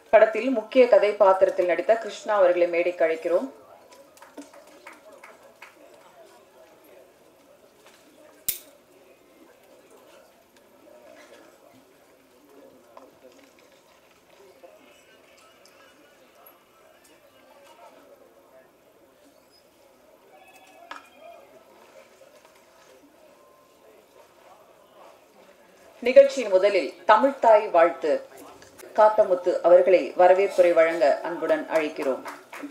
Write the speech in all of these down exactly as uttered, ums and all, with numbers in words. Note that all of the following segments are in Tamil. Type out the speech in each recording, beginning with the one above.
படத்தில் முக்கிய கதை பாத்திரத்தில் நடித்த கிருஷ்ணா அவர்களை மேடைக்கு அழைக்கிறோம். நிகழ்ச்சியின் முதலில் தமிழ்த்தாய் வாழ்த்து காத்தமுத்து அவர்களை வரவேற்புரை வழங்க அன்புடன் அழைக்கிறோம்.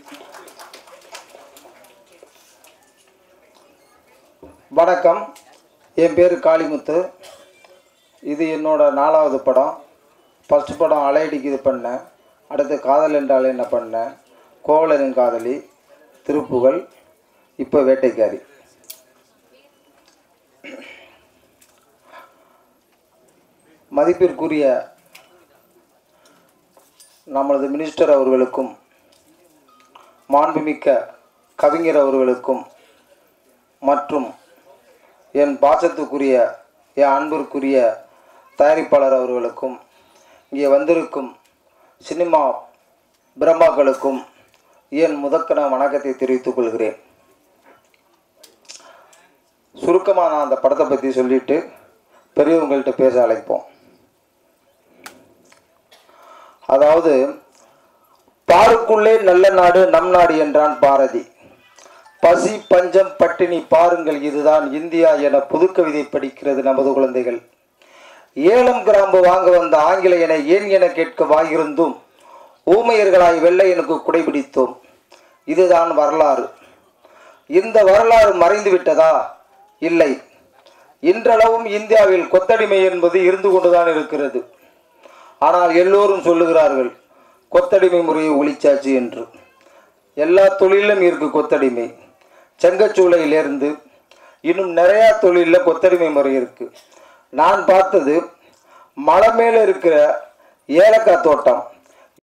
வணக்கம், என் பேர் காளிமுத்து. இது என்னோட நாலாவது படம். ஃபர்ஸ்ட் படம் அலையடிக்கு இது பண்ணேன். அடுத்து காதல் என்றால் என்ன பண்ணேன், கோவலனின் காதலி, திருப்புகழ், இப்போ வேட்டைக்காரி. மதிப்பிற்குரிய நமது மினிஸ்டர் அவர்களுக்கும் மாண்புமிக்க கவிஞர் அவர்களுக்கும் மற்றும் என் பாசத்துக்குரிய என் அன்பிற்குரிய தயாரிப்பாளர் அவர்களுக்கும் இங்கே வந்திருக்கும் சினிமா பிரம்மாக்களுக்கும் என் முதற்கன வணக்கத்தை தெரிவித்துக் கொள்கிறேன். சுருக்கமாக நான் அந்த படத்தை பற்றி சொல்லிவிட்டு பெரியவங்கள்ட்ட பேச அழைப்போம். அதாவது, பாருக்குள்ளே நல்ல நாடு நம் நாடு என்றான் பாரதி. பசி பஞ்சம் பட்டினி பாருங்கள், இதுதான் இந்தியா என புதுக்கவிதை படிக்கிறது நமது குழந்தைகள். ஏலம் கிராம்பு வாங்க வந்த ஆங்கிலேயனை ஏன் என கேட்க வாயிருந்தும் ஊமையர்களாய் வெள்ளையனுக்கு குடைபிடித்தோம். இதுதான் வரலாறு. இந்த வரலாறு மறைந்து விட்டதா? இல்லை. இன்றளவும் இந்தியாவில் கொத்தடிமை என்பது இருந்து கொண்டுதான் இருக்கிறது. ஆனால் எல்லோரும் சொல்லுகிறார்கள் கொத்தடிமை முறையை ஒழிச்சாச்சு என்று. எல்லா தொழிலும் இருக்கு கொத்தடிமை. செங்கச்சூளையிலிருந்து இன்னும் நிறையா தொழிலில் கொத்தடிமை முறை இருக்குது. நான் பார்த்தது மலை மேலே இருக்கிற ஏலக்காய் தோட்டம்,